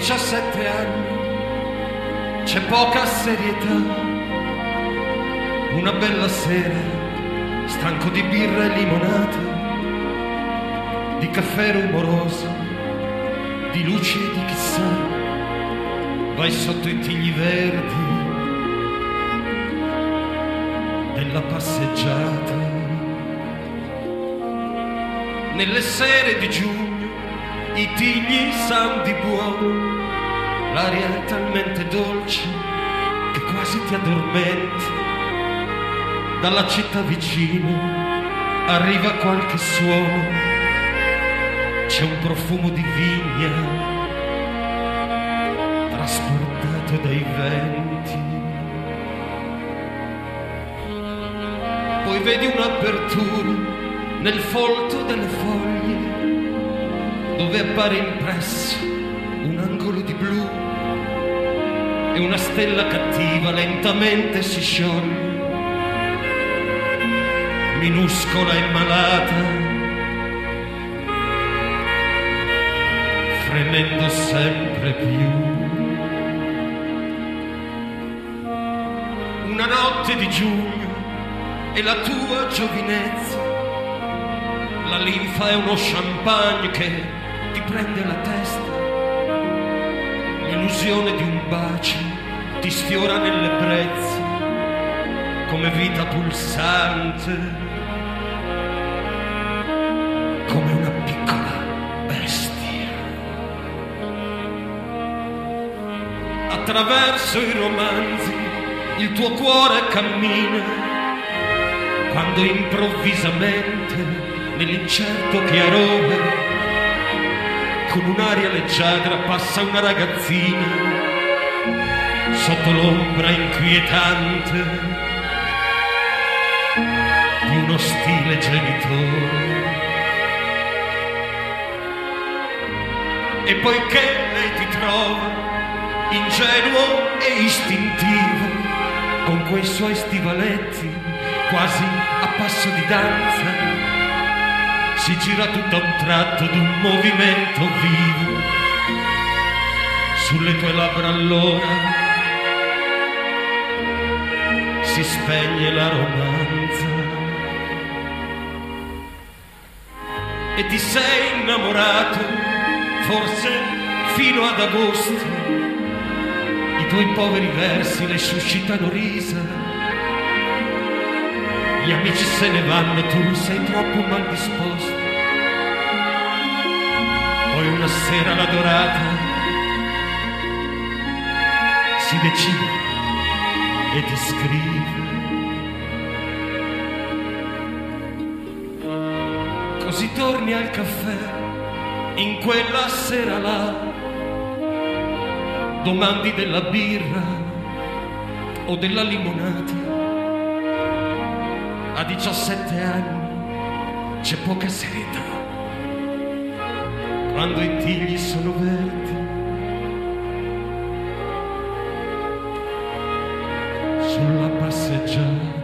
17 anni c'è poca serietà. Una bella sera, stanco di birra e limonata, di caffè rumoroso, di luci e di chissà, vai sotto i tigli verdi della passeggiata. Nelle sere di giugno i tigli san di buono, l'aria è talmente dolce che quasi ti addormenti. Dalla città vicina arriva qualche suono, c'è un profumo di vigna trasportato dai venti. Poi vedi un'apertura nel folto delle foglie, dove appare impresso un angolo di blu e una stella cattiva lentamente si scioglie, minuscola e malata, fremendo sempre più. Una notte di giugno e la tua giovinezza, la linfa è uno champagne che ti prende la testa, l'illusione di un bacio ti sfiora nelle brezze come vita pulsante, come una piccola bestia. Attraverso i romanzi il tuo cuore cammina, quando improvvisamente nell'incerto chiarore con un'aria leggiadra passa una ragazzina sotto l'ombra inquietante di un ostile genitore. E poiché lei ti trova ingenuo e istintivo, con quei suoi stivaletti quasi a passo di danza, si gira tutto a un tratto d'un movimento vivo sulle tue labbra. Allora si spegne la romanza e ti sei innamorato, forse fino ad agosto. I tuoi poveri versi le suscitano risa, gli amici se ne vanno, tu sei troppo mal disposto. Poi una sera la dorata si decide e ti scrive. Così torni al caffè in quella sera là, domandi della birra o della limonata. A 17 anni c'è poca serietà, quando i tigli sono verdi sulla passeggiata.